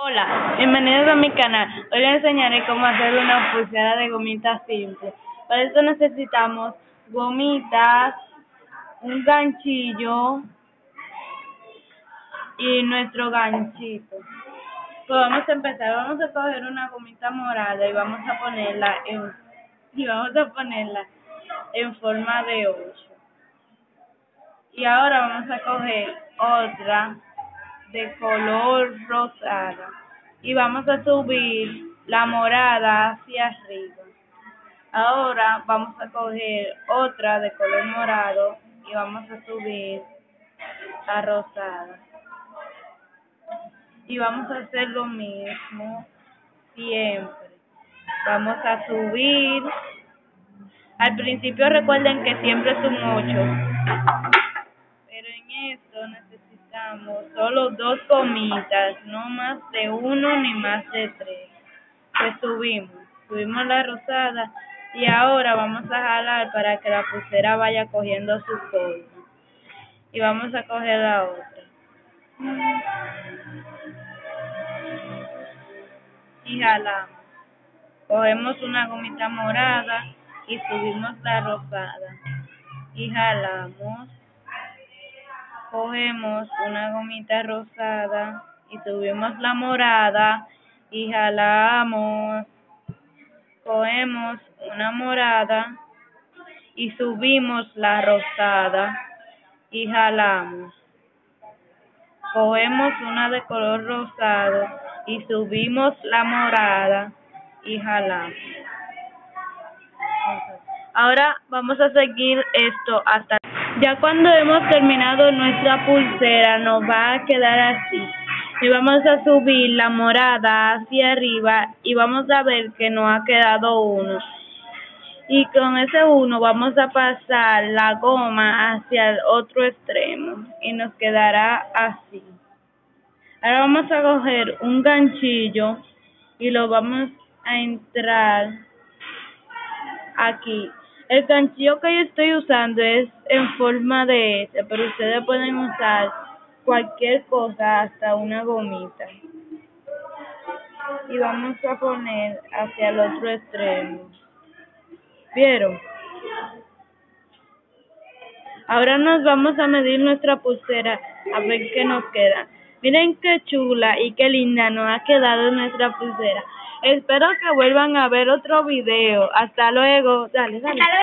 Hola, bienvenidos a mi canal. Hoy les enseñaré cómo hacer una pulsera de gomitas simple. Para esto necesitamos gomitas, un ganchillo y nuestro ganchito. Pues vamos a empezar. Vamos a coger una gomita morada y vamos a ponerla en forma de 8. Y ahora vamos a coger otra de color rosada y vamos a subir la morada hacia arriba. Ahora vamos a coger otra de color morado y vamos a subir la rosada. Y vamos a hacer lo mismo siempre. Vamos a subir. Al principio recuerden que siempre es un 8. Pero en esto necesitamos solo 2 gomitas, no más de 1 ni más de 3. Pues subimos la rosada y ahora vamos a jalar para que la pulsera vaya cogiendo su forma. Y vamos a coger la otra. Y jalamos. Cogemos una gomita morada y subimos la rosada. Y jalamos. Cogemos una gomita rosada y subimos la morada y jalamos. Cogemos una morada y subimos la rosada y jalamos. Cogemos una de color rosado y subimos la morada y jalamos. Ahora vamos a seguir esto hasta... Ya cuando hemos terminado nuestra pulsera nos va a quedar así. Y vamos a subir la morada hacia arriba y vamos a ver que nos ha quedado 1. Y con ese 1 vamos a pasar la goma hacia el otro extremo y nos quedará así. Ahora vamos a coger un ganchillo y lo vamos a entrar aquí. El ganchillo que yo estoy usando es en forma de S, pero ustedes pueden usar cualquier cosa, hasta una gomita. Y vamos a poner hacia el otro extremo. ¿Vieron? Ahora nos vamos a medir nuestra pulsera a ver qué nos queda. Miren qué chula y qué linda nos ha quedado nuestra pulsera. Espero que vuelvan a ver otro video. Hasta luego. Dale.